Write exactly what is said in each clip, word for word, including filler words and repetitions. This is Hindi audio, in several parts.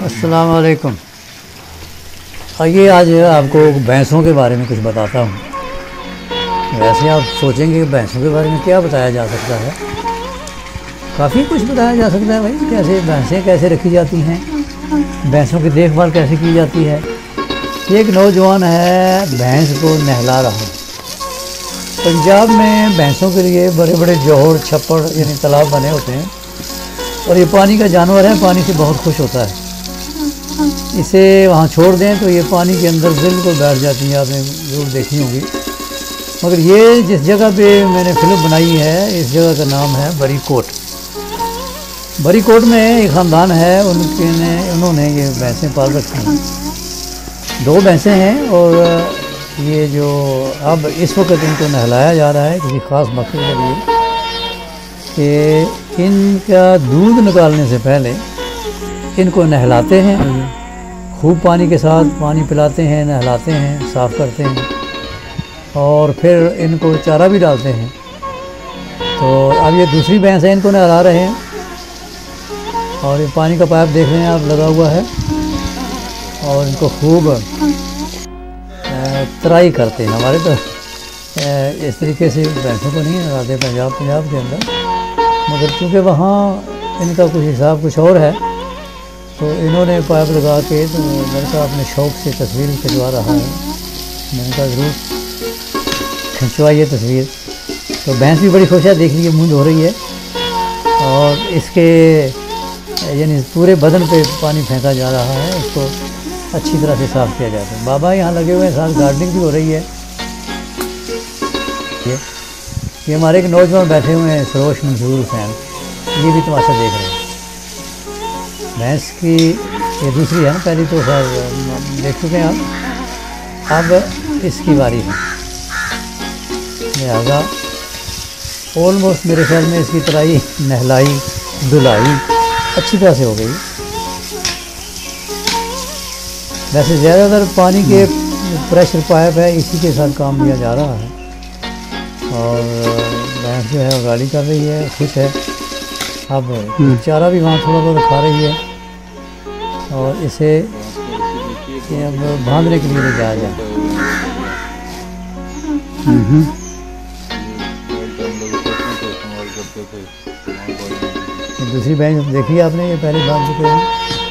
अस्सलाम वालेकुम। आइए आज आपको भैंसों के बारे में कुछ बताता हूँ। वैसे आप सोचेंगे कि भैंसों के बारे में क्या बताया जा सकता है। काफ़ी कुछ बताया जा सकता है भाई, कैसे भैंसें कैसे रखी जाती हैं, भैंसों की देखभाल कैसे की जाती है। एक नौजवान है, भैंस को नहला रहा है। पंजाब में भैंसों के लिए बड़े बड़े जोहर छप्पड़ यानी तालाब बने होते हैं और ये पानी का जानवर है, पानी से बहुत खुश होता है। इसे वहाँ छोड़ दें तो ये पानी के अंदर बिल्कुल बैठ जाती हैं, आपने जरूर देखी होंगी। मगर ये जिस जगह पे मैंने फिल्म बनाई है, इस जगह का नाम है बरी कोट। बरी कोट में एक ख़ानदान है, उनके ने उन्होंने ये भैंसें पाल रखी हैं। दो भैंसें हैं और ये जो अब इस वक्त इनको नहलाया जा रहा है किसी ख़ास मकसद के लिए कि इनका दूध निकालने से पहले इनको नहलाते हैं, खूब पानी के साथ पानी पिलाते हैं, नहलाते हैं, साफ़ करते हैं और फिर इनको चारा भी डालते हैं। तो अब ये दूसरी भैंस है, इनको नहला रहे हैं और ये पानी का पाइप देख रहे हैं आप लगा हुआ है और इनको खूब तराई करते हैं। हमारे तो इस तरीके से भैंसों को नहीं नहलाते पंजाब पंजाब के अंदर, मगर चूँकि वहाँ इनका कुछ हिसाब कुछ और है तो इन्होंने पाइप लगा के, तो लड़का अपने शौक़ से तस्वीर खिंचवा रहा है। मैंने कहा ज़रूर खिंचवाइए तस्वीर। तो भैंस भी बड़ी खुश है, देख लीजिए मुँह धो रही है और इसके यानी पूरे बदन पे पानी फेंका जा रहा है, इसको अच्छी तरह से साफ़ किया जाता है। बाबा यहाँ लगे हुए हैं, साथ गार्डनिंग भी हो रही है। ये ये हमारे एक नौजवान बैठे हुए हैं, सरोश मंसूर हुसैन, ये भी तमाशा देख रहे हैं। भैंस की ये दूसरी है ना, पहली तो खैर देख चुके हैं आप। अब इसकी बारी है, लिहाजा ऑलमोस्ट मेरे ख्याल में इसकी तराई नहलाई धुलाई अच्छी तरह से हो गई। वैसे ज़्यादातर पानी के प्रेशर पाइप है, इसी के साथ काम लिया जा रहा है और भैंस जो है वो गाड़ी कर रही है, खुश है। अब चारा भी वहाँ थोड़ा बहुत खा रही है और इसे अब बांधने के लिए ले जाया जाए। दूसरी भैंस देखी आपने, ये पहले बांध चुके हैं,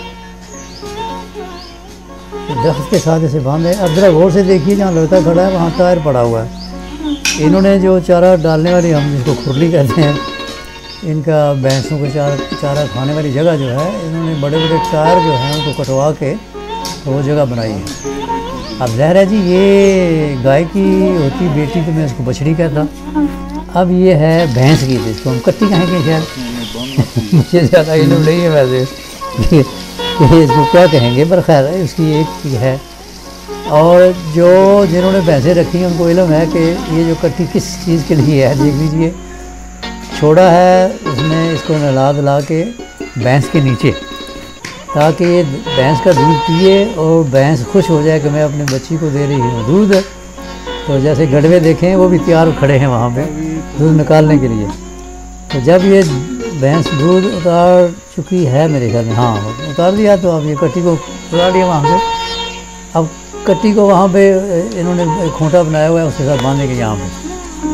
दरख्त के साथ इसे बांधे। अब जरा गौर से देखिए, जहाँ लड़का खड़ा है वहाँ टायर पड़ा हुआ है। इन्होंने जो चारा डालने वाली, हम जिसको खुरली कहते हैं, इनका भैंसों को चारा चारा खाने वाली जगह जो है, इन्होंने बड़े बड़े टायर जो हैं उनको कटवा के तो वो जगह बनाई है। अब ज़ाहिर है जी, ये गाय की होती बेटी तो मैं उसको बछड़ी कहता, अब ये है भैंस की, जिसको हम कट्टी कहेंगे शायद मुझे ज़्यादा इल्म नहीं है वैसे कि इसको क्या कहेंगे, पर खैर उसकी एक है। और जो जिन्होंने भैंसें रखी हैं उनको इल्म है कि ये जो कट्टी किस चीज़ के लिए है। देख लीजिए, छोड़ा है उसने इसको नहला धुला के भैंस के नीचे, ताकि ये भैंस का दूध पिए और भैंस खुश हो जाए कि मैं अपने बच्ची को दे रही हूँ दूध। तो जैसे गड़वे देखें वो भी तैयार खड़े हैं वहाँ पे दूध निकालने के लिए। तो जब ये भैंस दूध उतार चुकी है मेरे ख्याल में, हाँ उतार दिया, तो अब ये कट्टी को उड़ा लिया वहाँ से। अब कट्टी को वहाँ पे इन्होंने खूंटा बनाया हुआ है, उसके साथ बांधने के यहाँ पे।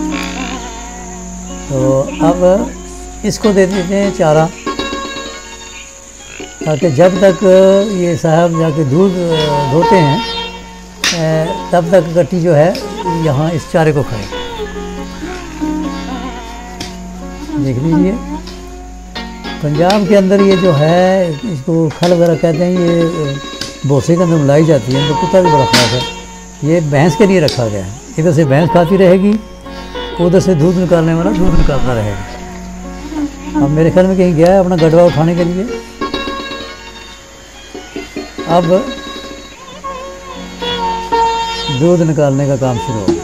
तो अब इसको दे देते हैं चारा, ताकि जब तक ये साहब जाके दूध धोते हैं तब तक कट्टी जो है यहाँ इस चारे को खाए। देख लीजिए, पंजाब के अंदर ये जो है, इसको खल वगैरह कहते हैं, ये भूसे के अंदर मिलाई जाती है। तो कुत्ता भी बड़ा खास है, ये भैंस के लिए रखा गया है। इधर से भैंस खाती रहेगी, उधर से दूध निकालने वाला दूध निकालता रहेगा। अब मेरे ख्याल में कहीं गया है अपना गडवा उठाने के लिए। अब दूध निकालने का काम शुरू हो गया।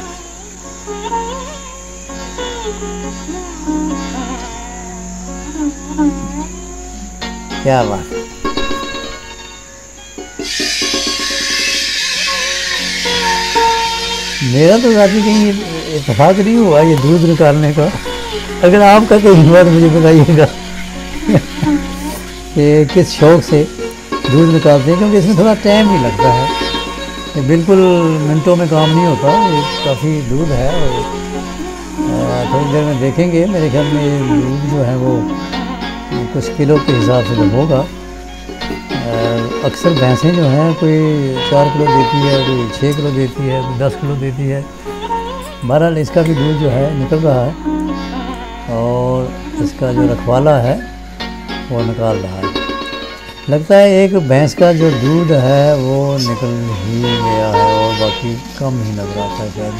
क्या बात है। मेरा तो ज़ाती कहीं इत्तेफाक नहीं हुआ ये दूध निकालने का। अगर आपका कहीं हुआ तो मुझे बताइएगा कि किस शौक़ से दूध निकालते हैं, क्योंकि इसमें थोड़ा टाइम भी लगता है, ये बिल्कुल मिनटों में काम नहीं होता। ये काफ़ी दूध है और थोड़ी देर में देखेंगे। मेरे ख्याल में ये दूध जो है वो कुछ किलो के हिसाब से तो होगा। अक्सर भैंसें जो हैं कोई चार किलो देती है, कोई छः किलो देती है, कोई दस किलो देती है। बहरहाल इसका भी दूध जो है निकल रहा है और इसका जो रखवाला है वो निकाल रहा है। लगता है एक भैंस का जो दूध है वो निकल ही गया है और बाकी कम ही लग रहा था शायद।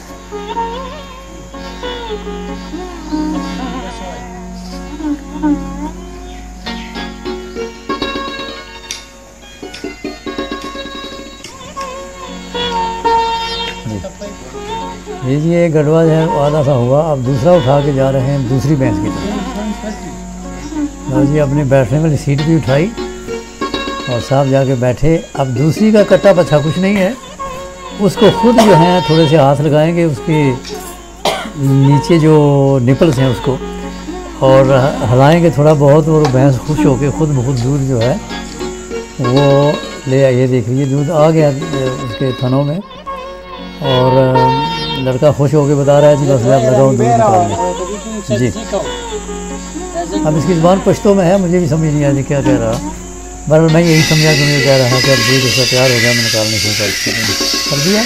ये जी एक गढ़वा जो है आधा सा हुआ। अब दूसरा उठा के जा रहे हैं दूसरी भैंस की तरफ। और जी अपने बैठने वाली सीट भी उठाई और साहब जाके बैठे। अब दूसरी का कट्टा बच्चा कुछ नहीं है, उसको खुद जो है थोड़े से हाथ लगाएंगे उसके नीचे जो निपल्स हैं उसको और हिलाएंगे थोड़ा बहुत, और भैंस खुश होकर खुद ब खुद दूध जो है वो ले आइए। देख लीजिए दूध आ गया उसके थनों में और लड़का खुश होकर बता रहा है जी बस मैं आप लगाऊँ दूध निकालने जी। अब इसकी ज़बान पश्तो में है, मुझे भी समझ नहीं आया क्या कह रहा, बहरहाल मैं यही समझा कि मुझे कह रहा है कि अब दूध उसका तैयार हो गया, मैं निकालने शुरू कर दिया।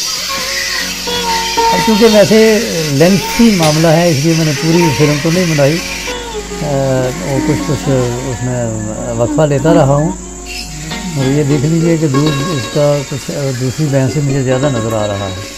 अब क्योंकि वैसे लेंथी मामला है इसलिए मैंने पूरी फिल्म तो नहीं बनाई, और कुछ कुछ उसमें वक्फा लेता रहा हूँ। और ये देख लीजिए कि दूध इसका कुछ दूसरी भैंस से मुझे ज़्यादा नज़र आ रहा है।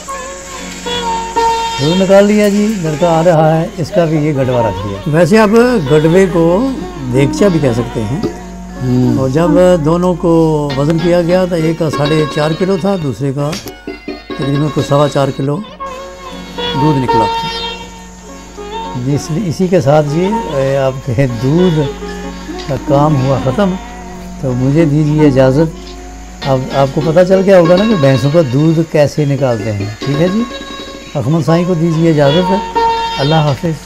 दूध निकाल लिया जी, लड़का आ रहा है, इसका भी ये गडवा रख दिया। वैसे आप गडवे को देगचा भी कह सकते हैं। और जब दोनों को वज़न किया गया तो एक का साढ़े चार किलो था, दूसरे का तकरीबन को सवा चार किलो दूध निकला। जिस इसी के साथ जी आपके दूध का काम हुआ ख़त्म। तो मुझे दीजिए इजाज़त। अब आपको पता चल गया होगा ना कि भैंसों का दूध कैसे निकालते हैं। ठीक है जी, अहमद साईं को दीजिए इजाज़त। अल्लाह हाफ़िज़।